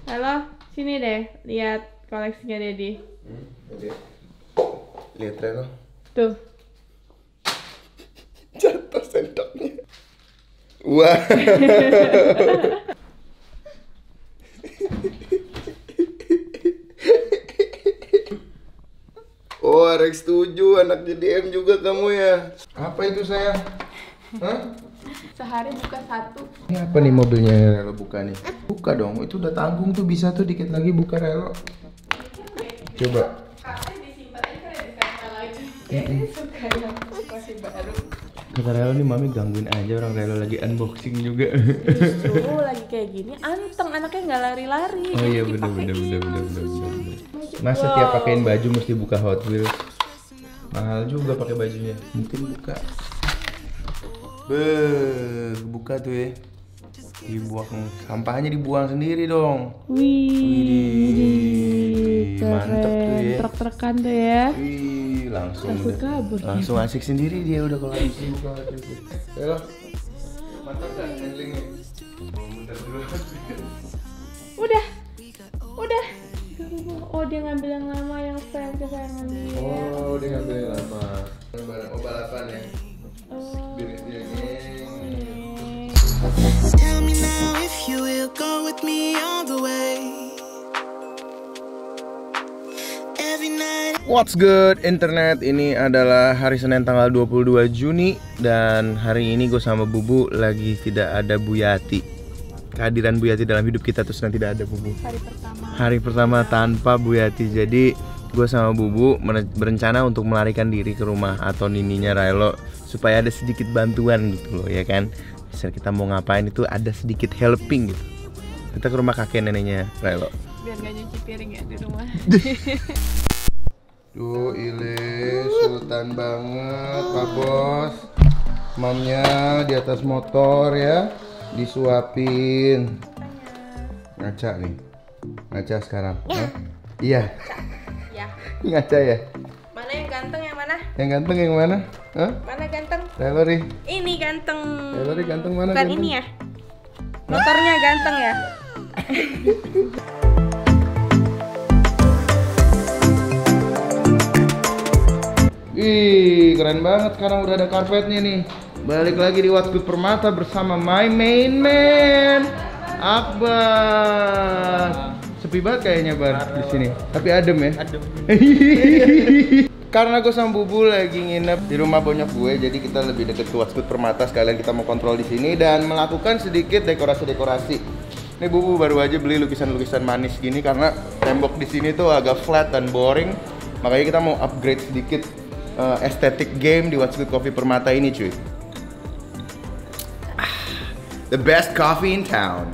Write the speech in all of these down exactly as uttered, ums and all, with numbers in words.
Halo, sini deh, lihat koleksinya Dedi. Hmm, oke. Lihat Reno. Tuh. Jatuh sendoknya. Wah. Oh, Rex setuju, anak J D M juga kamu ya. Apa itu sayang? Hah? Sehari buka satu. Ini apa nih mobilnya yang Relo buka nih? Buka dong, itu udah tanggung tuh, bisa tuh dikit lagi buka Relo. Coba. Kata Relo nih mami gangguin aja orang Relo lagi unboxing juga. Justru lagi kayak gini, anteng anaknya nggak lari-lari. Oh iya bener bener bener bener bener bener. Masa tiap pakein baju mesti buka Hot Wheels? Mahal juga pakai bajunya. Mungkin buka. Beuh, buka tuh ya. Dibuang, sampahnya dibuang sendiri dong. Wih, mantep tuh ya. Truk-trukan tuh ya. Wih, langsung Langsung udah, kabur. langsung asik sendiri dia udah kalau asik buka Hot Wheels. Ayo, mantap kan handlingnya? Bentar dulu. Udah, udah. Oh dia ngambil yang lama yang sayang kesayangan dia. Oh, dia ngambil yang lama. Barang oh balapan ya. Oh. Biar dia geng. Tell me now if you will go with me all the way. Every night. What's good internet? Ini adalah hari Senin tanggal dua puluh dua Juni. Dan hari ini gue sama Bubu lagi tidak ada Buyati. Kehadiran Buyati dalam hidup kita terus nanti tidak ada Bubu. Hari pertama. Hari pertama tanpa Buyati. Jadi gue sama Bubu berencana untuk melarikan diri ke rumah atau nininya Relo supaya ada sedikit bantuan gitu loh ya kan. Misal kita mau ngapain itu ada sedikit helping gitu. Kita ke rumah kakek neneknya Relo. Biar gak nyuci piring ya di rumah. Duh ile sultan banget Pak Bos. Mamnya di atas motor ya. Disuapin. Ngaca nih. Ngaca sekarang ya. Iya. Ya. Ngaca ya. Mana yang ganteng yang mana? Yang ganteng yang mana? Hah? Mana ganteng? Relori. Ini ganteng. Relori ganteng mana? Bukan ganteng? ini ya? Motornya ganteng ya? Ih, keren banget sekarang udah ada karpetnya nih. Balik lagi di What's Good Permata bersama my main man Akbar. Sepi banget kayaknya Bar di sini. Tapi adem ya. Adem. Karena gue sama Bubu lagi nginep di rumah bonyok gue, jadi kita lebih deket ke What's Good Permata. Sekalian kita mau kontrol di sini dan melakukan sedikit dekorasi-dekorasi. Ini Bubu baru aja beli lukisan-lukisan manis gini karena tembok di sini tuh agak flat dan boring. Makanya kita mau upgrade sedikit uh, estetik game di What's Good Coffee Permata ini, cuy. The best coffee in town.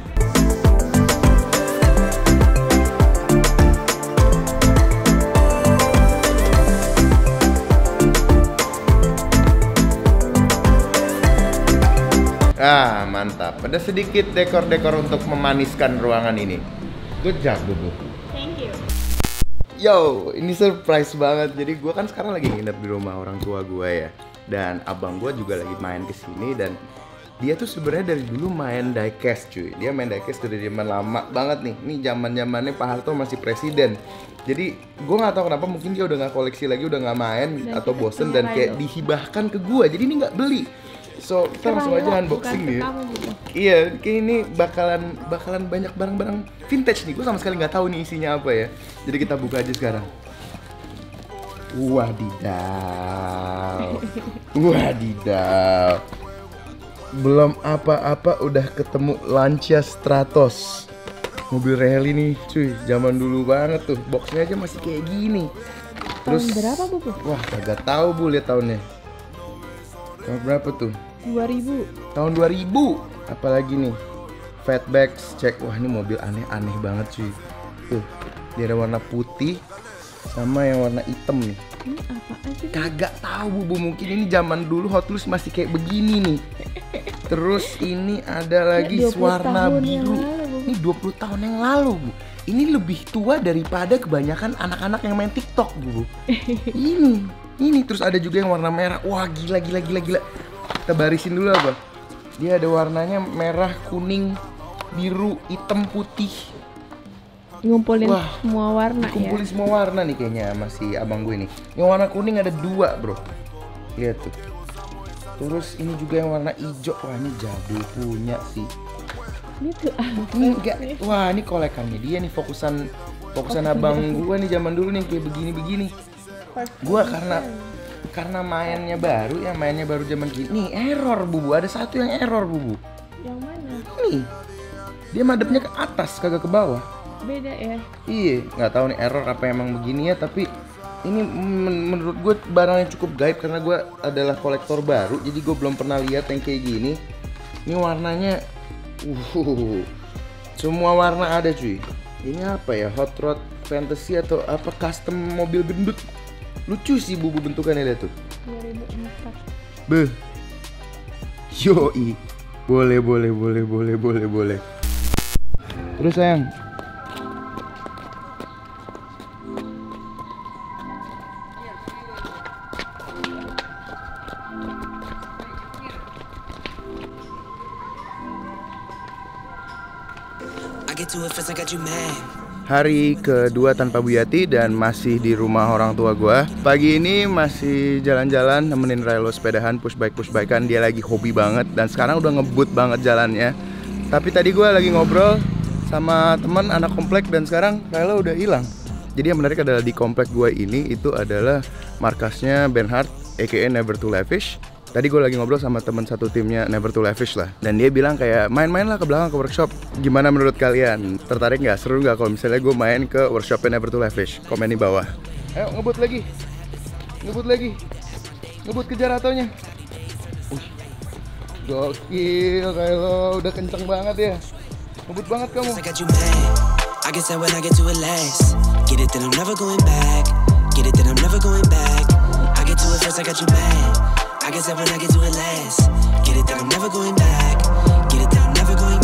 Ah, mantap. Ada sedikit dekor-dekor untuk memaniskan ruangan ini. Good job, Bubu. Thank you. Yo, ini surprise banget. Jadi gue kan sekarang lagi nginep di rumah orang tua gue ya. Dan abang gue juga lagi main ke sini dan dia tuh sebenarnya dari dulu main diecast cuy. Dia main diecast dari zaman lama banget nih. Ini zaman-zamannya Pak Harto masih presiden. Jadi gue nggak tahu kenapa mungkin dia udah nggak koleksi lagi, udah nggak main Dan atau bosen dan kayak dihibahkan ke gue. Jadi ini nggak beli. So kita langsung aja unboxing nih. Iya, kayak ini bakalan bakalan banyak barang-barang vintage nih. Gue sama sekali nggak tahu nih isinya apa ya. Jadi kita buka aja sekarang. Wadidaw, wadidaw. Belum apa-apa udah ketemu Lancia Stratos. Mobil rally nih cuy, zaman dulu banget tuh. Boxnya aja masih kayak gini. Terus Tahun berapa, Bu? wah kagak tahu Bu, lihat tahunnya. Tahun berapa tuh? dua ribu. Tahun dua ribu. Apalagi nih? Fatbacks, cek. Wah ini mobil aneh-aneh banget cuy. Tuh, dia ada warna putih sama yang warna hitam nih. Ini apaan sih? Kagak tahu Bu, mungkin ini zaman dulu Hot Wheels masih kayak begini nih. Terus ini ada lagi warna biru. Ini dua puluh tahun yang lalu, Bu. Ini lebih tua daripada kebanyakan anak-anak yang main TikTok, Bu. Ini, ini terus ada juga yang warna merah. Wah, gila gila gila gila. Kita barisin dulu apa? Dia ada warnanya merah, kuning, biru, hitam, putih. ngumpulin Wah, semua warna kumpulin ya. semua warna nih kayaknya masih abang gue nih. Yang warna kuning ada dua bro. Lihat tuh. Terus ini juga yang warna hijau. Wah ini jadul punya sih. Gitu ah. Enggak. Wah ini kolekannya dia nih, fokusan fokusan abang gua nih zaman dulu nih kayak begini-begini. Gua karena karena mainnya baru ya, mainnya baru zaman gini. Nih error bubu, ada satu yang error bubu. Yang mana? Nih. Dia madepnya ke atas kagak ke bawah. Beda ya. Iya, nggak tahu nih error apa emang begini ya, tapi ini men- menurut gue barang yang cukup gaib karena gue adalah kolektor baru, jadi gue belum pernah lihat yang kayak gini. Ini warnanya, uh, semua warna ada cuy. Ini apa ya, hot rod fantasy atau apa custom mobil gendut? Lucu sih bubu bentukannya lihat tuh. dua ribu empat. Beh, yoi, boleh boleh boleh boleh boleh boleh. Terus sayang. I get to it first, I got you mad. Hari kedua tanpa Bu Yati dan masih di rumah orang tua gua. Pagi ini masih jalan-jalan nemenin Raylo sepedahan, push bike push bikean. Dia lagi hobi banget dan sekarang udah ngebut banget jalannya. Tapi tadi gua lagi ngobrol sama teman anak komplek dan sekarang Raylo udah hilang. Jadi yang menarik adalah di komplek gua ini itu adalah markasnya Bernhard aka Never to Lavish. Tadi gue lagi ngobrol sama teman satu timnya Never to Lavish lah. Dan dia bilang kayak main-main lah ke belakang ke workshop. Gimana menurut kalian? Tertarik nggak? Seru nggak kalau misalnya gue main ke workshopnya Never to Lavish? Komen di bawah. Ayo ngebut lagi. Ngebut lagi. Ngebut kejar atonya. Uh, gokil kayak lo. Udah kenceng banget ya. Ngebut banget kamu. I got you mad. I guess that when I get to it last. Get it then I'm never going back. Get it then I'm never going back. I get to it first, I got you mad. I guess that when I get to it last. Get it then I'm never going back. Get it then I'm never going.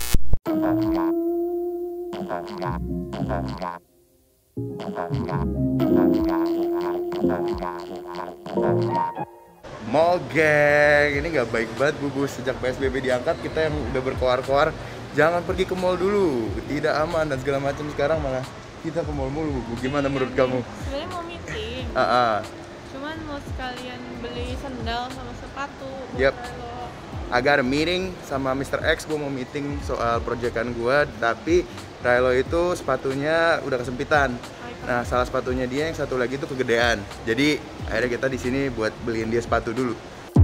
Mall gang, ini nggak baik banget bubu. Sejak P S B B diangkat kita yang udah berkoar-koar jangan pergi ke mall dulu, tidak aman dan segala macam. Sekarang malah kita ke mall mulu bubu. Gimana menurut kamu? Sebenarnya mau meeting. Ah, ah. Cuman mau sekalian beli sandal sama sepatu. Yep. I got a meeting sama mister X, gue mau meeting soal proyekan gue, tapi Raylo itu sepatunya udah kesempitan. Nah, salah sepatunya dia yang satu lagi itu kegedean. Jadi akhirnya kita di sini buat beliin dia sepatu dulu.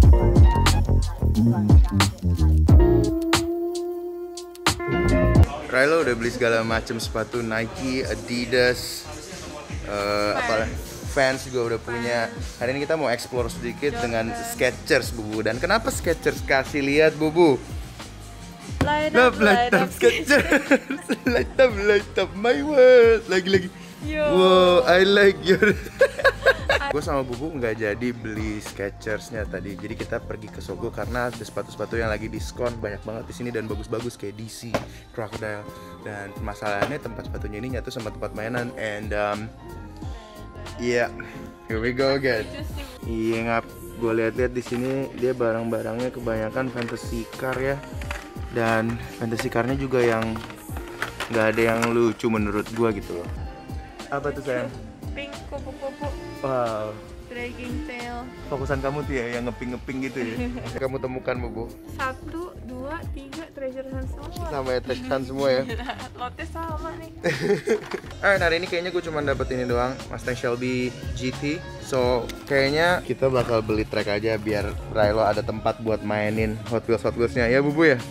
Raylo udah beli segala macam sepatu Nike, Adidas, uh, apalah. Fans juga udah punya. Hari ini kita mau explore sedikit dengan Skechers bubu. Dan kenapa Skechers? Kasih lihat bubu. Light Love, up, light up, Skechers. Light up, light up my world. Lagi-lagi. Yo. Wow, I like your. Gue sama bubu nggak jadi beli Skechersnya tadi. Jadi kita pergi ke Sogo karena ada sepatu-sepatu yang lagi diskon banyak banget di sini dan bagus-bagus kayak D C, Crocodile. Dan masalahnya tempat sepatunya ini nyatu sama tempat mainan. And um, iya, yeah, here we go again. Iya ngap, gue lihat-lihat di sini dia barang-barangnya kebanyakan fantasy car ya, dan fantasy carnya juga yang nggak ada yang lucu menurut gue gitu loh. Apa tuh sayang? Pink kupu-kupu. Wow. Dragging tail. Fokusan kamu tuh ya yang ngeping-ngeping gitu ya. Kamu temukan bubu. Satu, dua, tiga treasure hunt semua. Sama ya treasure hunt semua ya. Lotnya sama nih. Alright, hari ini kayaknya gue cuma dapet ini doang, Mustang Shelby G T. So kayaknya kita bakal beli track aja biar Raylo ada tempat buat mainin Hot Wheels Hot Wheelsnya ya bubu ya.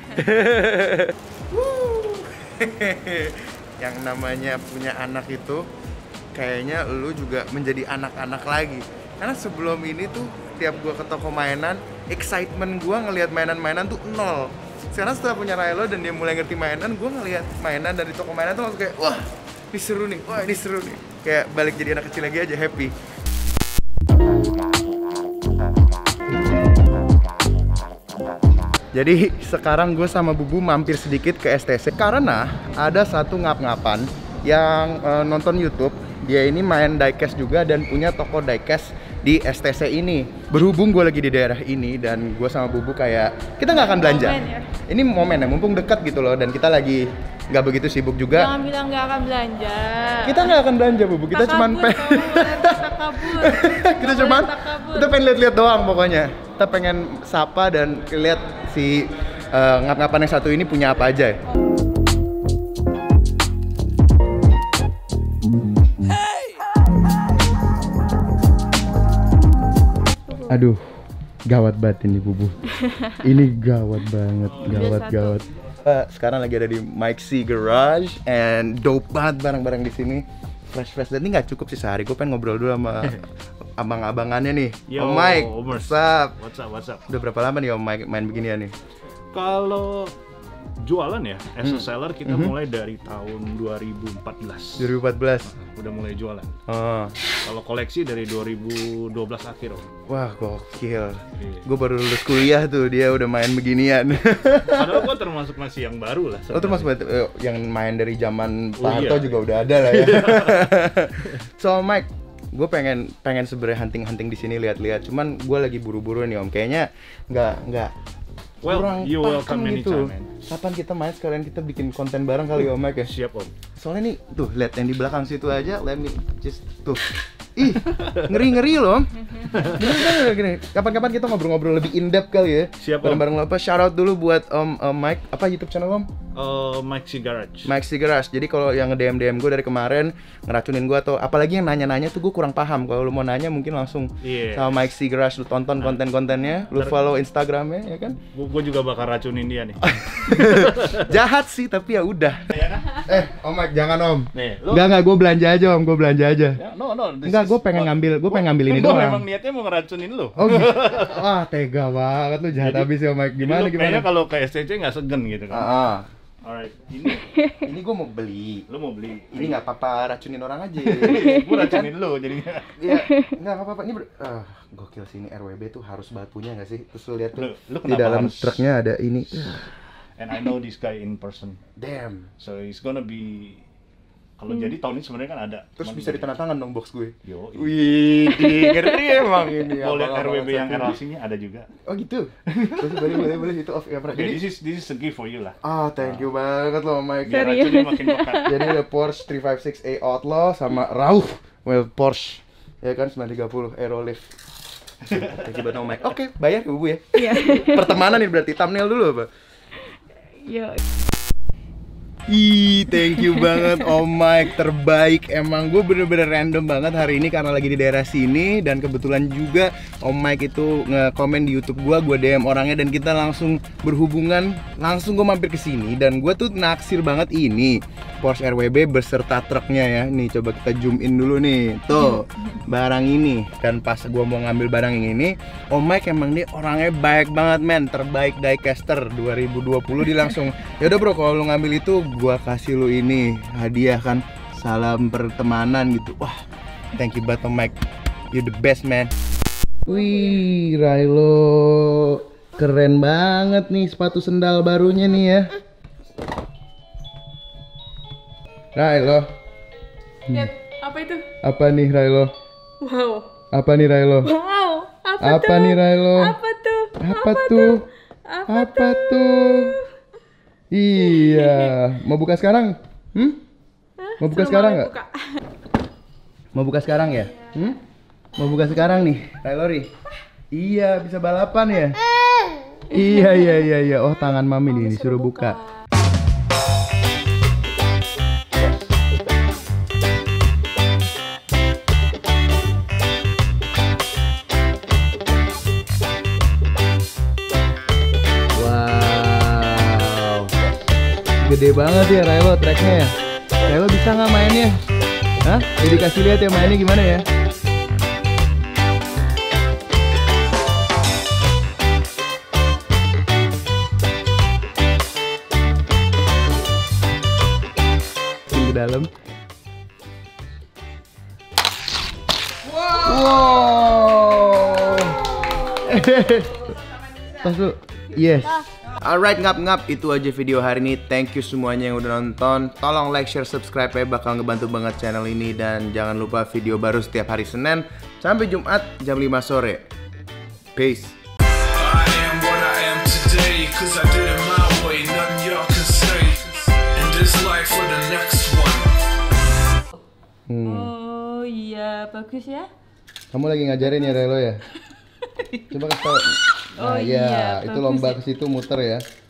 Yang namanya punya anak itu kayaknya lu juga menjadi anak-anak lagi. Karena sebelum ini tuh tiap gua ke toko mainan, excitement gua ngelihat mainan-mainan tuh nol. Sekarang setelah punya Raylo dan dia mulai ngerti mainan, gua ngelihat mainan dari toko mainan tuh langsung kayak wah, ini seru nih. Wah, ini seru nih. Kayak balik jadi anak kecil lagi aja, happy. Jadi sekarang gue sama bubu mampir sedikit ke S T C karena ada satu ngap-ngapan yang uh, nonton YouTube. Dia ini main diecast juga dan punya toko diecast di S T C ini. Berhubung gue lagi di daerah ini dan gue sama bubu kayak kita nggak akan belanja. Momen, ya? Ini momen ya, mumpung dekat gitu loh dan kita lagi nggak begitu sibuk juga. Jangan bilang nggak akan belanja. Kita nggak akan belanja, Bubu. Kita cuman pengen kita cuman kita pengen lihat-lihat doang pokoknya. Kita pengen sapa dan lihat si uh, ngap-ngapan yang satu ini punya apa aja. Aduh, gawat banget ini Bubu. Ini gawat banget, gawat gawat. Uh, sekarang lagi ada di Mike C Garage and dope banget barang-barang di sini. Fresh fresh dan ini nggak cukup sih sehari. Gue pengen ngobrol dulu sama abang-abangannya nih. Yo, Om Mike, Omers. what's up? What's up, what's up? Udah berapa lama nih Om Mike main beginian nih? Kalau jualan ya, as a Hmm. seller kita Mhm. mulai dari tahun dua ribu empat belas. dua ribu empat belas. Udah mulai jualan. Oh, Kalau koleksi dari dua ribu dua belas akhir. Om. wah gokil. Iya. Gue baru lulus kuliah tuh dia udah main beginian. Padahal gua termasuk masih yang baru lah. Lo tuh mas eh, yang main dari zaman Oh, Pak Harto iya. juga udah ada lah ya. So Mike, gue pengen pengen sebenarnya hunting-hunting di sini lihat-lihat. Cuman gue lagi buru-buru nih Om. Kayaknya nggak nggak Well, kurang you welcome pakem gitu. anytime, man. Kapan kita main sekalian kita bikin konten bareng kali Om Mike ya? Siap Om. Soalnya nih tuh lihat yang di belakang situ aja. Let me just tuh. Ih, ngeri-ngeri loh. Bener-bener gini. Kapan-kapan kita ngobrol-ngobrol lebih in depth kali ya. Siap, Om. Bareng-bareng lo apa? Shout out dulu buat Om Om Mike. Apa YouTube channel Om? Uh, Mike C Garage. Mike C Garage. Jadi kalau yang nge-D M D M gue dari kemarin ngeracunin gue atau apalagi yang nanya-nanya tuh gue kurang paham. Kalau lu mau nanya mungkin langsung Iya. sama Mike C Garage lu tonton konten-kontennya, lu Ter- follow Instagramnya ya kan. Gue juga bakal racunin dia nih. Jahat sih tapi ya udah. Eh, Om Mike jangan Om. Nih, lu- Enggak enggak gue belanja aja Om, gue belanja aja. Ya, no, no. this Enggak, is gue pengen what- ngambil, gue pengen ngambil ini Gua doang. memang niatnya mau ngeracunin lu. Oh gitu. Wah tega banget lu jahat Jadi- habis ya Mike. Jadi Gimana lu gimana? kayaknya kalau ke S C C nggak segen gitu kan. Ah, ah. Alright, ini Ini gue mau beli. lu mau beli. Ini nggak apa-apa racunin orang aja. Gue racunin lu jadinya. Iya, nggak apa-apa. Ini ber- ah, gokil sih ini R W B tuh harus batunya nggak sih? Terus lu lihat tuh Lu- lu di kenapa dalam harus- truknya ada ini. And I know this guy in person. Damn. So he's gonna be kalau jadi tahun ini sebenarnya kan ada. Terus Cuman bisa jadi- ditandatangan dong box gue. Yo. Wih, ngeri emang ini. Mau lihat R W B yang abang-abang R L C-nya ada juga. satu. Oh gitu. Terus boleh boleh boleh itu off camera. Jadi Jadi this is this is a gift for you lah. ah, thank you banget loh Mike. Biar Serius? racunnya makin pekat. Jadi ada Porsche tiga lima enam A Outlaw sama Rauf. Well, Porsche. Ya kan sembilan tiga nol Aerolift. Thank you banget Om Mike. Oke, bayar ke Bu ya. Iya. Pertemanan ini berarti thumbnail dulu apa? Yo. Ih, thank you banget Om Mike, terbaik. Emang gue bener-bener random banget hari ini karena lagi di daerah sini. Dan kebetulan juga Om Mike itu nge-komen di YouTube gue, gue D M orangnya dan kita langsung berhubungan. Langsung gue mampir ke sini dan gue tuh naksir banget ini Porsche R W B beserta truknya ya. Nih coba kita zoom in dulu nih. Tuh, barang ini. Dan pas gue mau ngambil barang yang ini, Om Mike emang dia orangnya baik banget men. Terbaik Diecaster dua ribu dua puluh dia langsung, yaudah bro kalau lu ngambil itu gua kasih lu ini hadiah kan, salam pertemanan gitu. Wah, thank you banget Om Mike, you the best man. Wih, Railo keren banget nih sepatu sendal barunya nih ya. Railo, Lihat, apa itu? apa nih Railo? Wow. Apa nih Railo? Wow. Apa, Apa tuh? nih Railo? Apa tuh? Apa tuh? Apa, Apa tuh? Iya, mau buka sekarang? Hmm? Mau buka Suruh sekarang Mami nggak? buka. Mau buka sekarang ya? Hmm? Mau buka sekarang nih, Railori? Iya, bisa balapan ya? Iya, iya, iya, iya. Oh, tangan mami nih, disuruh buka. Wow, gede banget ya Railo tracknya ya. Railo bisa nggak mainnya? Hah? Jadi kasih lihat ya mainnya gimana ya? Ke dalam. Wow. Tas lu. Yes. Alright ngap-ngap, itu aja video hari ini. Thank you semuanya yang udah nonton. Tolong like, share, subscribe ya, bakal ngebantu banget channel ini. Dan jangan lupa video baru setiap hari Senin sampai Jumat jam lima sore. Peace. I am what I am today, cause I did it my way, nothing y'all can say. And this this life for the next one. Hmm. Oh iya, bagus ya. Kamu lagi ngajarin ya Relo ya? Coba kasih tau. Oh Nah, iya, ya, itu bagus lomba ya. ke situ muter ya.